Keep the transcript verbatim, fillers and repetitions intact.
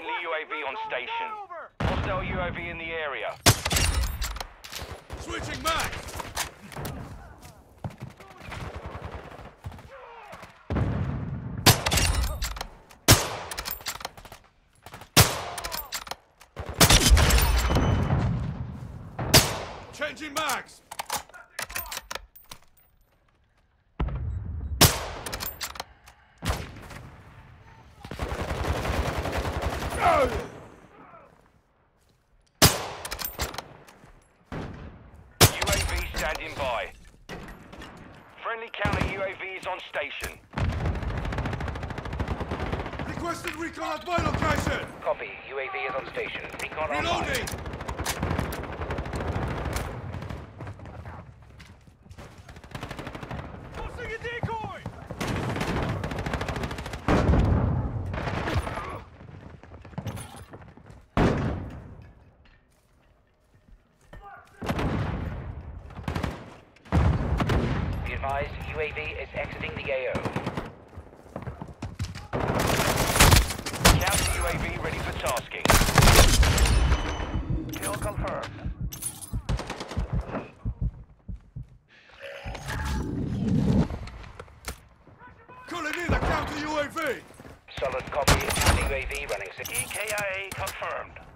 friendly U A V on station. Hostile U A V in the area. Switching max! Changing max! Standing by. Friendly counter U A V is on station. Requested recon at my location! Copy. U A V is on station. Recon online. Reloading! Tossing a decoy! Advised, U A V is exiting the A O. Counter U A V ready for tasking. Kill confirmed. Calling in a counter U A V! Solid copy. Counter U A V running six. E K I A confirmed.